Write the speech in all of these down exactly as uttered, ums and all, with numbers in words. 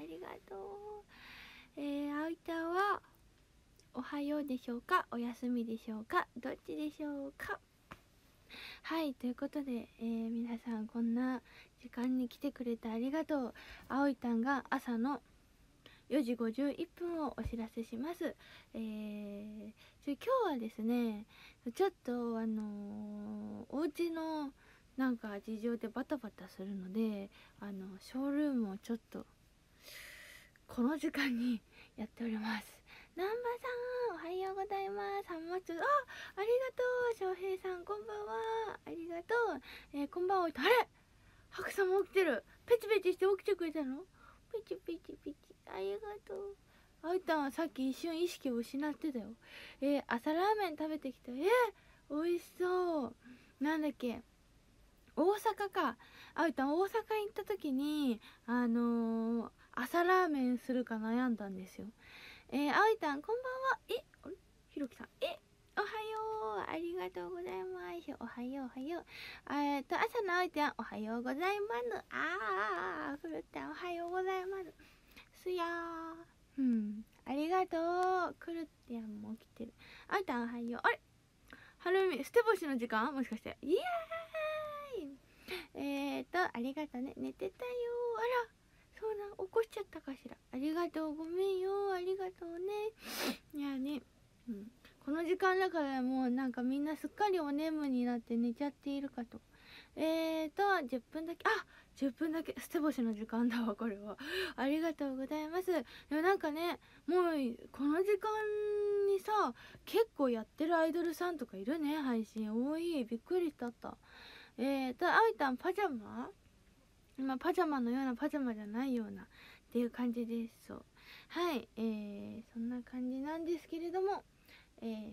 りがとう。えー、あおいちゃんはおはようでしょうか、お休みでしょうか、どっちでしょうか。はい、ということで、えー、皆さんこんな時間に来てくれてありがとう。あおいたんが朝のよじごじゅういっぷんをお知らせします。えー、今日はですね、ちょっとあのー、お家のなんか事情でバタバタするので、あのショールームをちょっとこの時間にやっております。南波さんおはようございます。はまつ、あ、ありがとう。翔平さんこんばんは、ありがとう。えー、こんばんは。あれ、ハクさんも起きてる。ペチペチして起きてくれたの。ペチペチペチ、ありがとう。あいたんはさっき一瞬意識を失ってたよ。えー、朝ラーメン食べてきた。えー、美味しそう。なんだっけ、大阪か。あいたん大阪行った時にあのー、朝ラーメンするか悩んだんですよ。えー、あいたんこんばんは。え、あれ、ひろきさん、え、おはよう、ありがとうございます。おはようおはよう。えっと朝のあいたんおはようございます。あー、ふるったんおはようございます。すやー、うん、ありがとう。くるってやんも起きてる。あいたんおはよう。あれ、はるみ、捨て星の時間もしかして。イエーイ。えーとありがとうね、寝てたよ。あら、そうな、起こしちゃったかしら。ありがとう、ごめんよ、ありがとうね。いやね、うん、この時間だからもうなんかみんなすっかりお眠になって寝ちゃっているかと。えーとじゅっぷんだけ、あ、じゅっぷんだけ捨て星の時間だわ、これは。ありがとうございます。でもなんかね、もうこの時間にさ、結構やってるアイドルさんとかいるね。配信多い、びっくりしたった。えーとあいたんパジャマ、まあ、パジャマのようなパジャマじゃないようなっていう感じです。そう、はい、えー、そんな感じなんですけれども、えー、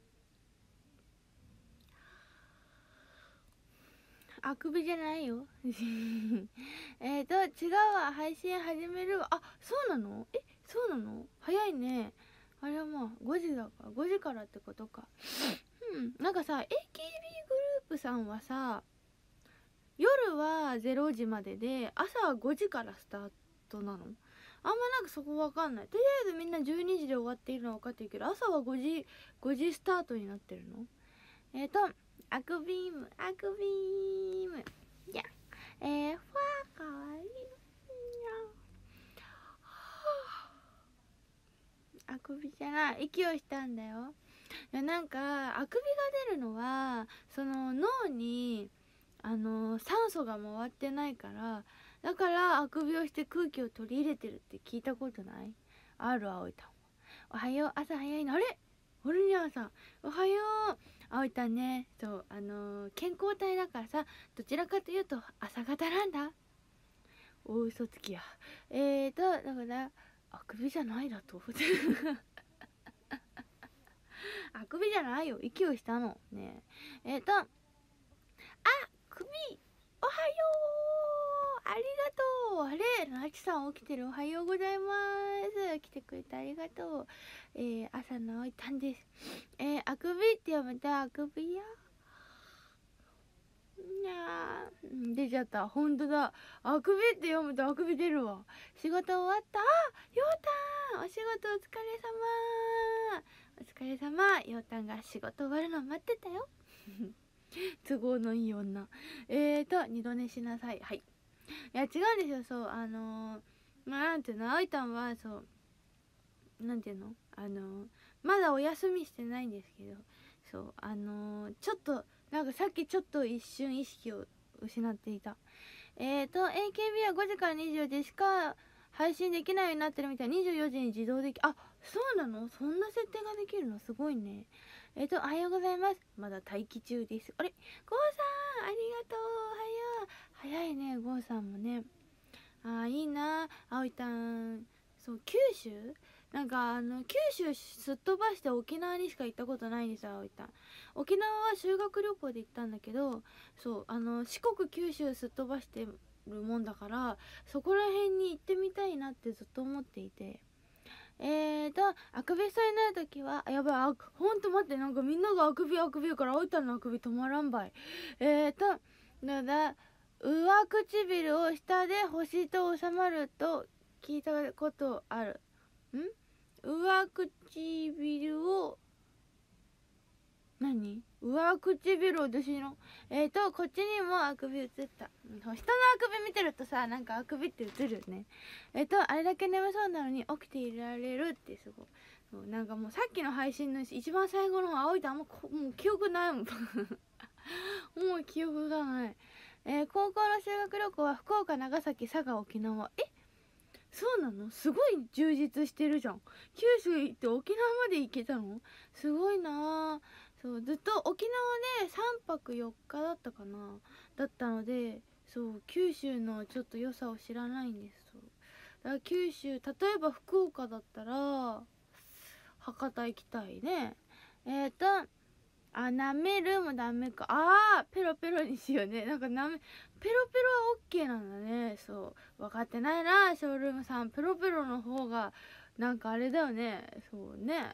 あくびじゃないよ。えっと違うわ、配信始めるわ。あ、そうなの、え、そうなの、早いね。あれはまあごじだからごじからってことか。うん、なんかさ エーケービー グループさんはさ、夜はれいじまでで朝はごじからスタートなの。あんまなんかそこわかんない。とりあえずみんなじゅうにじで終わっているのは分かってるけど、朝はごじごじスタートになってるの。えっ、ー、とアクビームアクビーム、いや、えー、ファーかわいいな。あくびじゃない、息をしたんだよ。いや、なんかあくびが出るのはその脳にあの酸素が回ってないから、だからあくびをして空気を取り入れてるって聞いたことない？ある、あおいたん。おはよう、朝早いの。あれ、オルニャンさんおはよう。あおいたんね、そうあのー、健康体だからさ、どちらかというと朝方なんだ。大嘘つきや。えーとだからあくびじゃないだとあくびじゃないよ、息をしたのね。えーとあ、首、おはよう、ありがとう。あれ、なちさん起きてる。おはようございます。来てくれてありがとう。えー、朝のおいたんです。えー、あくびって読めた、あくびや。にゃー、出ちゃった。ほんとだ。あくびって読むとあくび出るわ。仕事終わった。あ、ようたん、お仕事お疲れ様。お疲れ様。ようたんが仕事終わるの待ってたよ。都合のいい女。えーと二度寝しなさい。はい。いや違うんですよ。そうあのー、まあなんていうの、あいたんはそうなんていうの、あのー、まだお休みしてないんですけど、そうあのー、ちょっとなんかさっきちょっと一瞬意識を失っていた。えーと エーケービー はごじからにじゅうよじしか配信できないようになってるみたい。にじゅうよじに自動でき、あ、そうなの、そんな設定ができるの、すごいね。えっ、ー、とおはようございます、まだ待機中です。あれ、ゴーさんありがとう、おはよう。早いね、ゴーさんもね。あー、いいな。あおいたん、そう九州、なんかあの九州すっ飛ばして沖縄にしか行ったことないんですよ、あおいたん。沖縄は修学旅行で行ったんだけど、そうあの四国九州すっ飛ばしてるもんだから、そこら辺に行ってみたいなってずっと思っていて。えーとあくびそうになるときは、あ、やばい、あ、ほんと待って、なんかみんながあくびあくびやから、あおいたんのあくび止まらんばい。えーとだだ上唇を下で星と収まると聞いたことある。ん上唇を何上唇私のえっ、ー、とこっちにもあくび映った。人のあくび見てるとさ、なんかあくびって映るよね。えっ、ー、とあれだけ眠そうなのに起きていられるってすごい。そうなんかもうさっきの配信の一番最後の青いとあんまこもう記憶ないもんもう記憶がない。えー、高校の修学旅行は福岡、長崎、佐賀、沖縄。えそうなの？すごい充実してるじゃん。九州行って沖縄まで行けたの？すごいな。そうずっと沖縄でさんぱくよっかだったかなだったので、そう九州のちょっと良さを知らないんです。そうだから九州、例えば福岡だったら博多行きたいね。えっ、ー、とあ、舐めるもダメか。あーペロペロにしようね。なんかなめペロペロは OK なんだね。そう分かってないなショールームさん。ペロペロの方がなんかあれだよね。そうね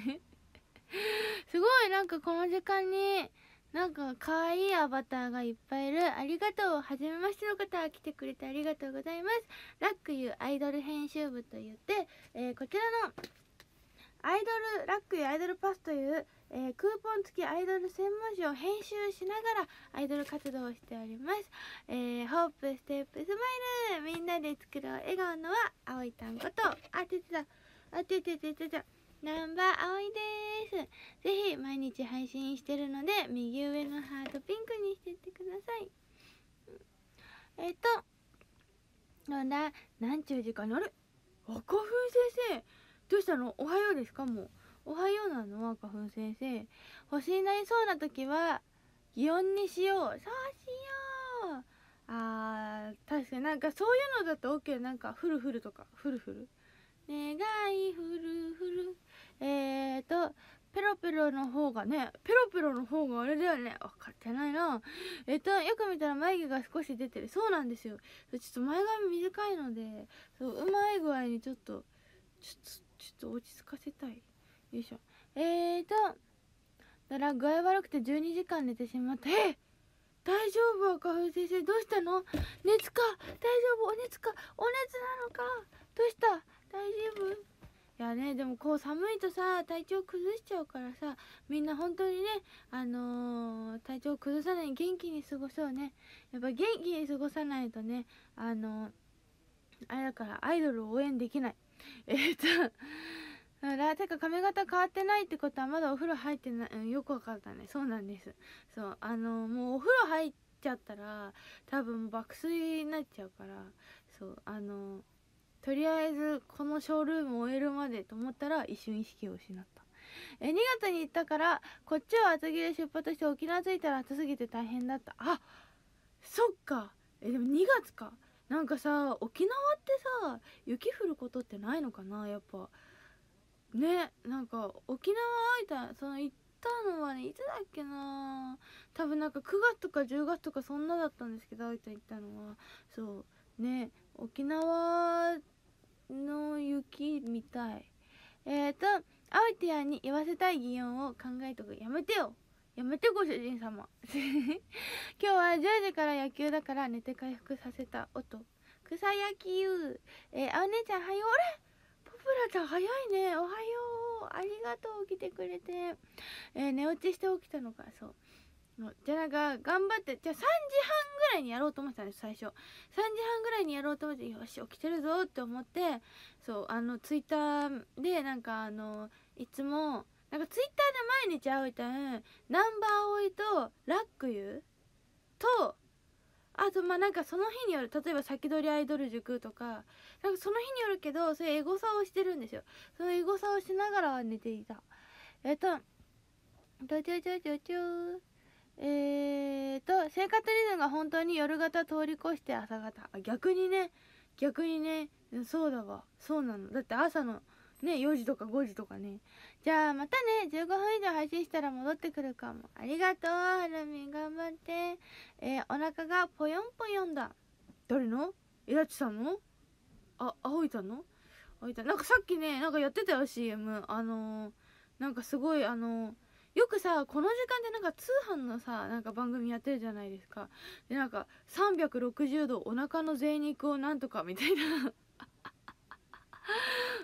すごいなんかこの時間になんか可愛いアバターがいっぱいいる。ありがとう。はじめましての方が来てくれてありがとうございます。ラックユーアイドル編集部といって、えー、こちらのアイドルラックユーアイドルパスという、えー、クーポン付きアイドル専門誌を編集しながらアイドル活動をしております。えー、ホープステップスマイル、みんなで作ろう笑顔のはあおいたんこと、あててたあてててててナンバーあおいです。ぜひ毎日配信してるので右上のハートピンクにしてってください。えっ、ー、となんだなんちゅう時間にあれ赤風先生どうしたの？おはようですか？もうおはようなの？赤風先生星になりそうな時は擬音にしよう。そうしよう。あー確かになんかそういうのだと OK。 なんかフルフルとかフルフル願いフルフルえーとペロペロの方がね、ペロペロの方があれだよね。分かってないな。えっとよく見たら眉毛が少し出てる。そうなんですよ。ちょっと前髪短いので、そううまい具合にちょっとちょっとちょっと落ち着かせたい。よいしょ。えーとだから具合悪くてじゅうにじかん寝てしまった。え大丈夫？赤風先生どうしたの？熱か？大丈夫？お熱か？お熱なのか？どうした？大丈夫？いやね、でもこう寒いとさ体調崩しちゃうからさ、みんな本当にねあのー、体調崩さない、元気に過ごそうね。やっぱ元気に過ごさないとね、あのー、あれだからアイドルを応援できない。えー、っとだからてか髪型変わってないってことはまだお風呂入ってない、うん、よくわかったね。そうなんです。そうあのー、もうお風呂入っちゃったら多分爆睡になっちゃうから、そうあのーとりあえずこのショールームを終えるまでと思ったら一瞬意識を失った。えにがつに行ったからこっちは厚着で出発して沖縄着いたら暑すぎて大変だった。あそっか。えでもにがつか。なんかさ沖縄ってさ雪降ることってないのかな。やっぱね、なんか沖縄空いたその行ったのはねいつだっけな。多分なんかくがつとかじゅうがつとかそんなだったんですけど、大分行ったのはそうね沖縄の雪みたい。えーとアウティアに言わせたい擬音を考えとく。やめてよやめてご主人様今日はじゅうじから野球だから寝て回復させた音草野球。えー、あお姉ちゃんはよ。あれポプラちゃん早いね。おはようありがとう来てくれて。えー、寝落ちして起きたのか。そうじゃあなんか頑張ってじゃあさんじはんぐらいにやろうと思ってたんです最初。さんじはんぐらいにやろうと思ってよし起きてるぞって思って、そうあのツイッターでなんかあのいつもなんかツイッターで毎日会うたんナンバーおいとラックユとあとまあなんかその日による、例えば先取りアイドル塾とかなんかその日によるけど、そういうエゴサをしてるんですよ。そのエゴサをしながら寝ていた。えっとドチョチョチョチョえーと生活リズムが本当に夜型通り越して朝型。あ逆にね逆にねそうだわ。そうなのだって朝のねよじとかごじとかね。じゃあまたねじゅうごふん以上配信したら戻ってくるかも。ありがとうはるみ頑張って。えー、お腹がぽよんぽよんだ。誰の？えやちさんの？ああおいたの？あおいたなんかさっきねなんかやってたよ シーエム。 あのー、なんかすごいあのーよくさこの時間でなんか通販のさなんか番組やってるじゃないですか。でなんかさんびゃくろくじゅうどお腹の贅肉をなんとかみたいな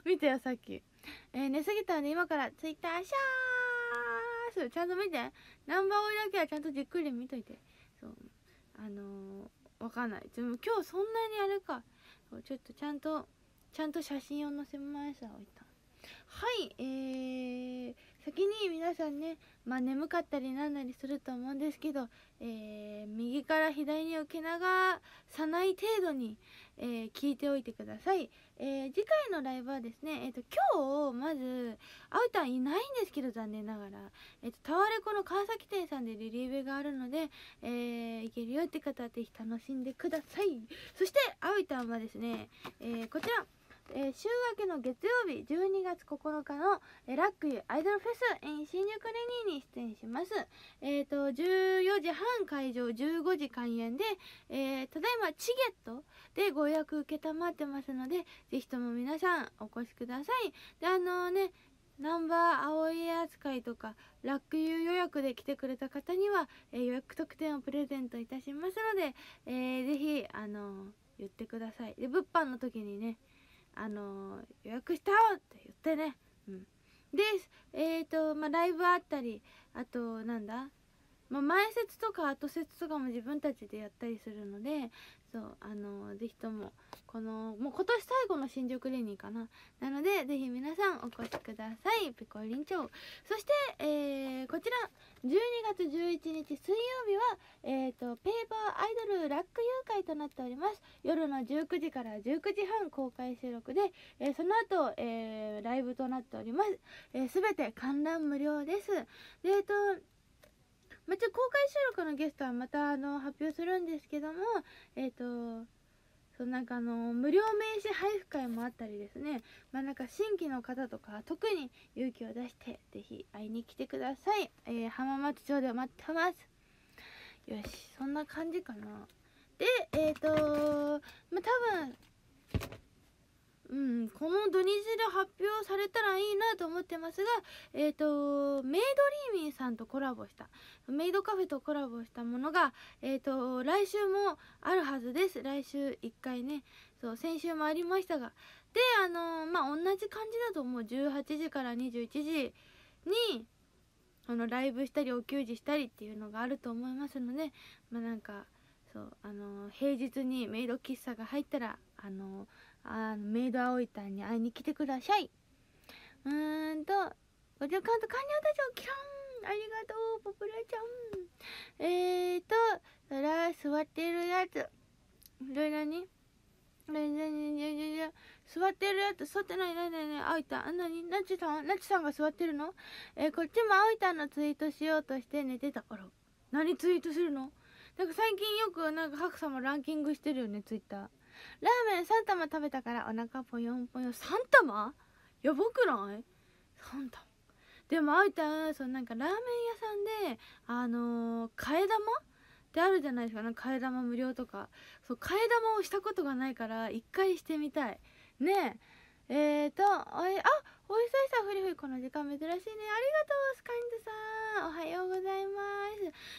見てよさっき、えー、寝すぎたので今からツイッターシャースちゃんと見て、ナンバー追いだけはちゃんとじっくり見といて。そうあのー、わかんない、でも今日そんなにあれか、そうちょっとちゃんとちゃんと写真を載せます。置いた。はい、えー、先に皆さんね、まあ眠かったりなんなりすると思うんですけど、えー、右から左に受け流さない程度に、えー、聞いておいてください。えー、次回のライブはですね、えー、と今日まずあうたんいないんですけど、残念ながら、えー、とタワレコの川崎店さんでリリーベがあるので、えー、行けるよって方はぜひ楽しんでください。そしてあうたんはですね、えー、こちらえー、週明けの月曜日じゅうにがつここのかの、えー、ラックユアイドルフェス in 新宿レニーに出演します。えっ、ー、とじゅうよじはん会場じゅうごじ開演で、えー、ただいまチゲットでご予約受けたまってますので、ぜひとも皆さんお越しください。であのー、ねナンバー青い扱いとかラックユー予約で来てくれた方には、えー、予約特典をプレゼントいたしますので、えー、ぜひあのー、言ってください。で物販の時にね、あのー、予約したよって言ってね。うん。で、えっ、ー、と、まあ、ライブあったり、あと、なんだ、まあ、前説とか後説とかも自分たちでやったりするので、そう、あのー、ぜひとも、この、もう今年最後の新宿レニーかな。なので、ぜひ皆さんお越しください。ピコリンチョウ。そして、えー、こちら、じゅうにがつじゅういちにち水曜日は、えーと、ペーパーアイドルラック誘拐となっております。夜のじゅうくじからじゅうくじはん公開収録で、えー、その後、えー、ライブとなっております。えー、すべて観覧無料です。で、えっと、まあ、ちょ公開収録のゲストはまたあの発表するんですけども、えっと、そうなんかあの無料名刺配布会もあったりですね、まあなんか新規の方とか特に勇気を出してぜひ会いに来てください。えー、浜松町で待ってます。よし、そんな感じかな。で、えっ、ー、とー、まあ多分うん、この土日で発表されたらいいなと思ってますが、えっ、ー、とメイドリーミーさんとコラボしたメイドカフェとコラボしたものが、えっ、ー、と来週もあるはずです。来週いっかいね、そう先週もありましたが、であのー、まあ同じ感じだと思う。じゅうはちじからにじゅういちじにあのライブしたりお給仕したりっていうのがあると思いますので、まあなんかそうあのー、平日にメイド喫茶が入ったらあのーあのメイド青いたんに会いに来てください。うーんとご助監とカンニャたちをキランありがとうポプラちゃん。えーとそら座ってるやつどれなになになになになに座ってるやつ座ってないないないない青いたんあなになちさんなちさんが座ってるの。えー、こっちも青いたんのツイートしようとして寝てたから。何ツイートするの。なんか最近よくなんかハクさんもランキングしてるよねツイッター。ラーメンさん玉食べたからお腹ぽよんぽよん。さん玉やばくない？ さん 玉でもあいたんそうなんかラーメン屋さんであのー、替え玉ってあるじゃないですか。なんか替え玉無料とかそう替え玉をしたことがないから一回してみたいねえ。えーとおいあおいしさふりふりこの時間珍しいね。ありがとうスカインズさんおはようございます。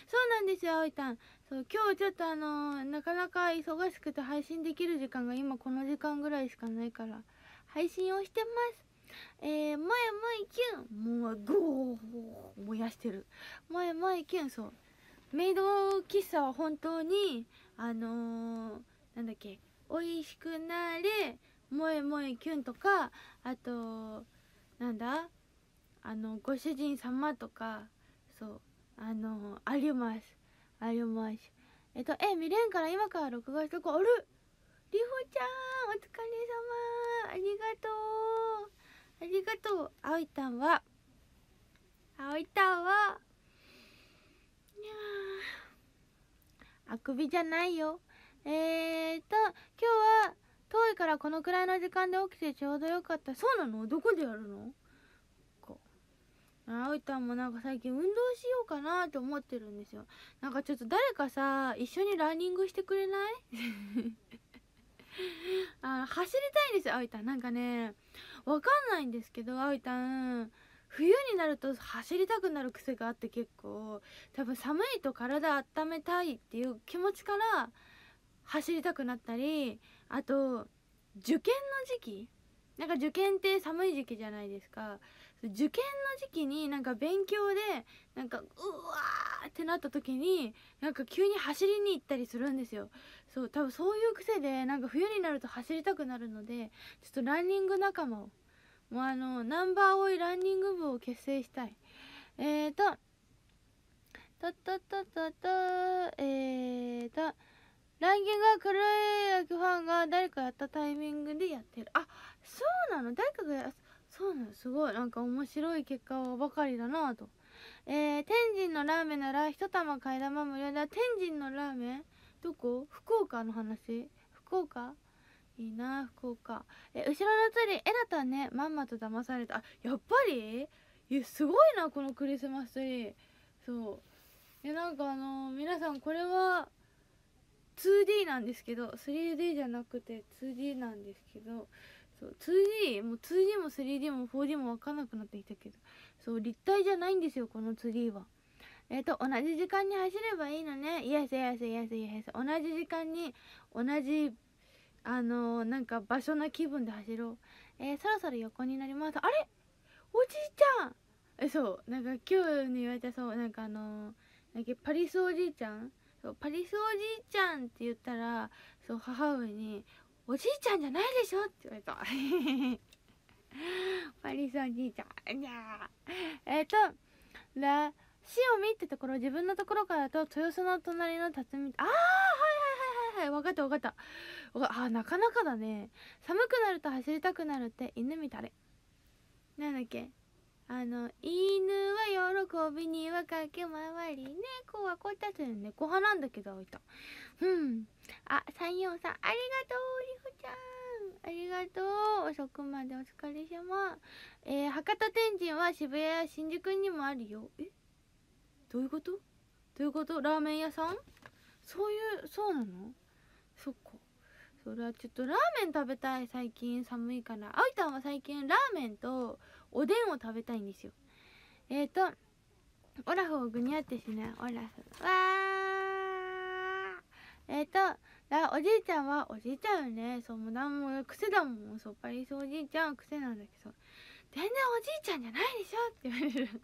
そうなんですよあおいたん。そう今日ちょっとあのー、なかなか忙しくて配信できる時間が今この時間ぐらいしかないから配信をしてます。えー、もえもえキュンもうゴー燃やしてるもえもえキュン。そうメイド喫茶は本当にあのー、なんだっけおいしくなれもえもえキュンとか、あとなんだあのご主人様とかそうあのー、ありますあります。えっとえ見れんから今から録画しとこう。あるりほちゃんお疲れ様ありがとうありがとう。あおいたんはあおいたんはいやあくびじゃないよ。えーと今日は遠いからこのくらいの時間で起きてちょうどよかった。そうなの？どこでやるの？あおいたんもなんか最近運動しようかなって思ってるんですよ。なんかちょっと誰かさ一緒にランニングしてくれないあ走りたいんですよあおいたん。なんかねわかんないんですけどあおいたん冬になると走りたくなる癖があって、結構多分寒いと体温めたいっていう気持ちから走りたくなったり、あと受験の時期なんか受験って寒い時期じゃないですか。受験の時期になんか勉強でなんかうわーってなった時になんか急に走りに行ったりするんですよ。そう多分そういう癖でなんか冬になると走りたくなるので、ちょっとランニング仲間をもうあのナンバー多いランニング部を結成したい。えーととととととえーとランキングが黒い野球ファンが誰かやったタイミングでやってる。あ、そうなの、誰かがや、そうなの、すごいなんか面白い結果ばかりだなぁと。えー、天神のラーメンなら一玉替え玉無料だ。天神のラーメンどこ？福岡の話？福岡いいな福岡。え、後ろのツリー、えだったね、まんまと騙された。あ、やっぱりいや、すごいな、このクリスマスツリー。そう。いや、なんかあのー、皆さんこれは、ツーディー なんですけど スリーディー じゃなくて ツーディー なんですけど、そう ツーディー もう ツーディー も スリーディー も フォーディー も分かんなくなってきたけど、そう立体じゃないんですよこのツリーは。えっ、ー、と同じ時間に走ればいいのね。イエスイエスイエスイエス。同じ時間に同じあのー、なんか場所な気分で走ろう。えー、そろそろ横になります。あれおじいちゃんえそうなんか今日に言われた、そうなんかあのー、なんかパリスおじいちゃん、そうパリスおじいちゃんって言ったら、そう母上に「おじいちゃんじゃないでしょ」って言われたパリスおじいちゃんにゃーえっ、ー、とら塩見ってところ、自分のところからだと豊洲の隣の辰巳、ああはいはいはいはいはい、分かった分かったわかあなかなかだね。寒くなると走りたくなるって犬見たれなんだっけ、あの犬は喜びには駆け回り、猫はこたつで猫派なんだけど、置いた。うんあさんよんさんありがとうりほちゃん、ありがとう。遅くまでお疲れ様。えー、博多天神は渋谷や新宿にもあるよ。えどういうこと？どういうこと？ラーメン屋さん？そういうそうなの？そっか。それはちょっとラーメン食べたい。最近寒いから。あいたんは最近ラーメンとおでんを食べたいんですよ。えーとオラフをぐにゃってしない。オラフわーえーとだおじいちゃんはおじいちゃんよね。そうもうなんも癖だもん。そうパリスおじいちゃんは癖なんだけど、全然おじいちゃんじゃないでしょって言われる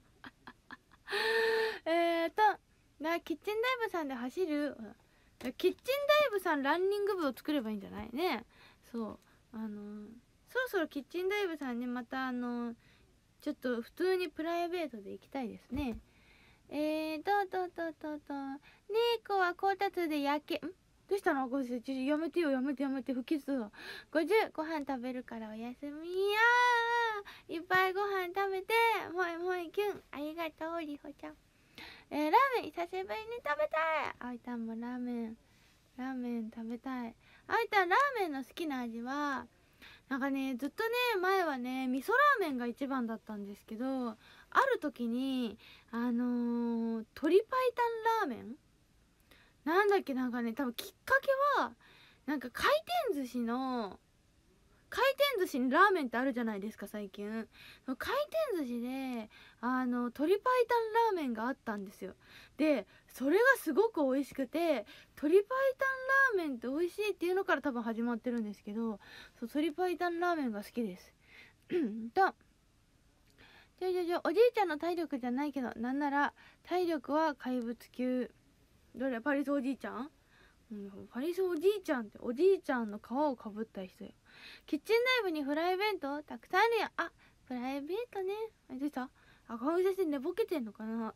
えーとだキッチンダイブさんで走る、キッチンダイブさんランニング部を作ればいいんじゃないね。そうあのー、そろそろキッチンダイブさんにまたあのー、ちょっと普通にプライベートで行きたいですね。えーととととと猫はこたつで焼けんどうしたの？ごじゅうやめてよやめてやめて不吉だ。ごじゅうご飯食べるからおやすみやー。いっぱいご飯食べてもいもいキュン。ありがとうりほちゃん。えー、ラーメン久しぶりに食べたい。あいたんもラーメンラーメン食べたい。あいたんラーメンの好きな味はなんかね、ずっとね前はね味噌ラーメンが一番だったんですけど、ある時にあのー、鶏白湯ラーメンなんだっけ、なんかね多分きっかけはなんか回転寿司の回転寿司にラーメンってあるじゃないですか最近。回転寿司であの鶏白湯ラーメンがあったんですよ。でそれがすごく美味しくて、鶏白湯ラーメンって美味しいっていうのから多分始まってるんですけど、そう鶏白湯ラーメンが好きですとじゃじゃじゃおじいちゃんの体力じゃないけど、なんなら体力は怪物級。どれパリスおじいちゃん、うん、パリスおじいちゃんっておじいちゃんの皮をかぶった人よ。キッチンダイブにフライベントたくさんあるよ。あプライベートね。あどうした？あ顔写真寝ぼけてんのかな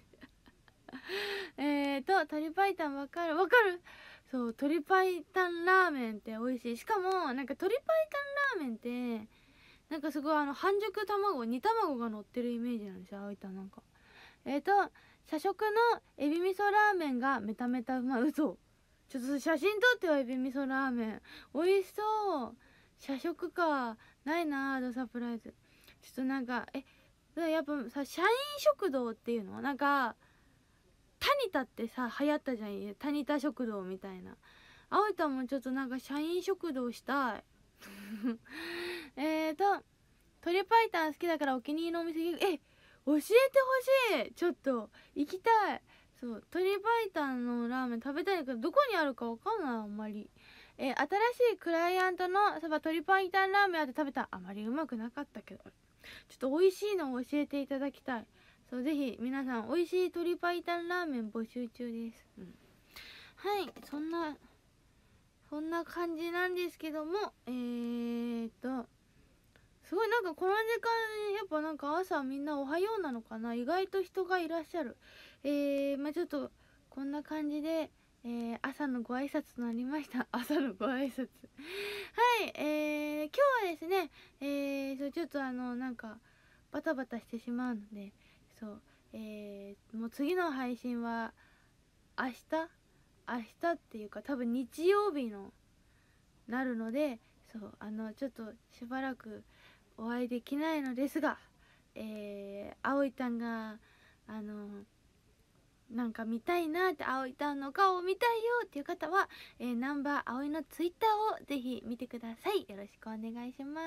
えーと鶏白湯わかるわかる。そう鶏白湯ラーメンって美味しい。しかもなんか鶏白湯ラーメンってなんかすごいあの半熟卵煮卵が乗ってるイメージなんですよ。あいたなんかえーと社食のエビ味噌ラーメンがメタメタうまい。嘘ちょっと写真撮ってよ。エビ味噌ラーメン美味しそう。社食かないなー。ドサプライズちょっとなんかえやっぱさ社員食堂っていうのなんかタニタってさ流行ったじゃん。タニタ食堂みたいな。あおいたもちょっとなんか社員食堂したいえーと鶏白湯好きだからお気に入りのお店え教えてほしい。ちょっと行きたい。そう鶏白湯のラーメン食べたいけどどこにあるかわかんないあんまり。 えー、新しいクライアントのそば鶏白湯ラーメンで食べた。あまりうまくなかったけど、ちょっと美味しいのを教えていただきたい。そう、ぜひ皆さん美味しい鶏白湯ラーメン募集中です、うん、はい。そんなそんな感じなんですけども、えーっとすごいなんかこの時間やっぱなんか朝みんなおはようなのかな、意外と人がいらっしゃる。えー、まあちょっとこんな感じで、えー、朝のご挨拶となりました。朝のご挨拶はい。えー、今日はですね、えー、そうちょっとあのなんかバタバタしてしまうので、そう、えー、もう次の配信は明日明日っていうか多分日曜日のなるので、そうあのちょっとしばらくお会いできないのですが、えー、葵たんがあのなんか見たいなって、葵たんの顔を見たいよっていう方は、えー、ナンバー葵のツイッターをぜひ見てください。よろしくお願いします。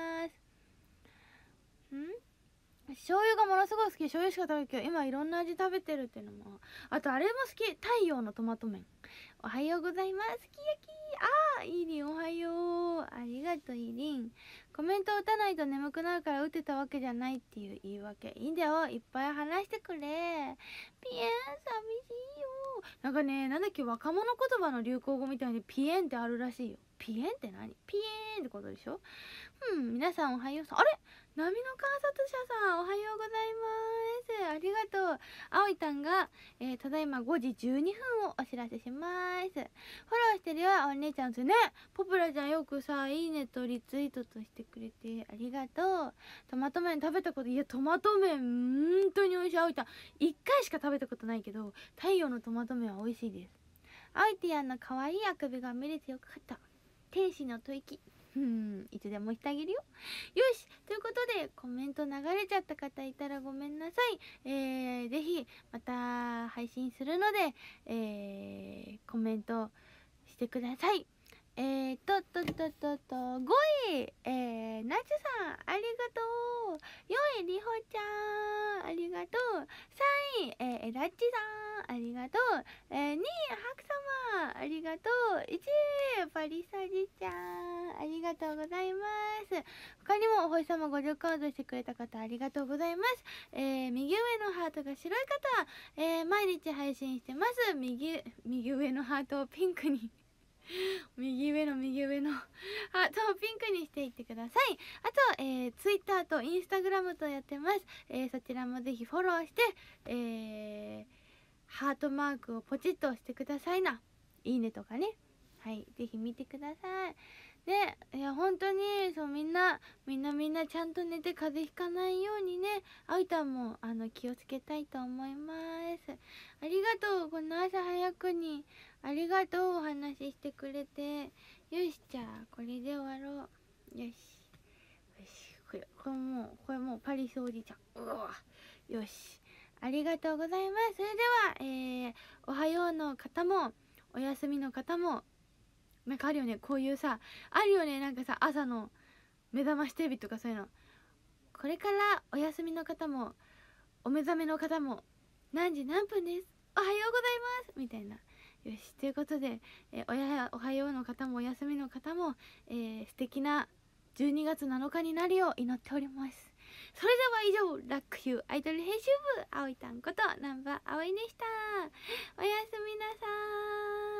ん醤油がものすごい好き。醤油しか食べるけど今いろんな味食べてるっていうのも、あとあれも好き、太陽のトマト麺。おはようございます。すき焼き。あー、いいりんおはよう。ありがとういりん。コメント打たないと眠くなるから打てたわけじゃないっていう言い訳。いいんだよ、いっぱい話してくれ。ピエン、寂しいよ。なんかね、なんだっけ、若者言葉の流行語みたいにピエンってあるらしいよ。ピエンって何？ピエンってことでしょ。うん、皆さんおはようさん。あれ、波の観察者さんおはようございます。ありがとう。あおいたんが、えー、ただいまごじじゅうにふんをお知らせします。フォローしてるよ、お姉ちゃんですね。ポプラちゃんよくさ、いいねとリツイートとしてくれてありがとう。トマト麺食べたこと、いや、トマト麺、本当に美味しい。あおいたん、いっかいしか食べたことないけど、太陽のトマト麺は美味しいです。あおいてやんの可愛いあくびが見れてよかった。天使の吐息。うん、いつでもしてあげるよ。よし、ということでコメント流れちゃった方いたらごめんなさい。えー、ぜひまた配信するので、えー、コメントしてください。えーとっとっとっとっとごい、えー、なちさんありがとう。よい、りほちゃんありがとう。さんい、えー、ラッチさんありがとう。えー、にい、ハク様ありがとう。いちい、パリサジちゃんありがとうございます。他にもお星様ごじゅっカウントしてくれた方ありがとうございます。えー、右上のハートが白い方、えー、毎日配信してます。右右上のハートをピンクに右上の右上のハートをピンクにしていってください。あと、えー、Twitter と Instagram とやってます。えー、そちらもぜひフォローして、えー、ハートマークをポチッと押してくださいな。いいねとかね。はい、ぜひ見てください。で、いや本当にそうみんなみんなみんなちゃんと寝て風邪ひかないようにね、あいたんもあの気をつけたいと思います。ありがとう、この朝早くにありがとう、お話ししてくれて。よし、じゃあこれで終わろう。よしよし、これこれもうこれもうパリスおじちゃん、うわ、よし、ありがとうございます。それでは、えー、おはようの方もお休みの方も、なんかあるよね、こういうさ、あるよね、なんかさ、朝の目覚ましテレビとかそういうの。これからお休みの方もお目覚めの方も何時何分です、おはようございますみたいな。よし、ということで、えー、おやおはようの方もお休みの方も、えー、素敵なじゅうにがつなのかになるよう祈っております。それでは以上、ラックヒューアイドル編集部あおいたんこと南波あおいでした。おやすみなさーい。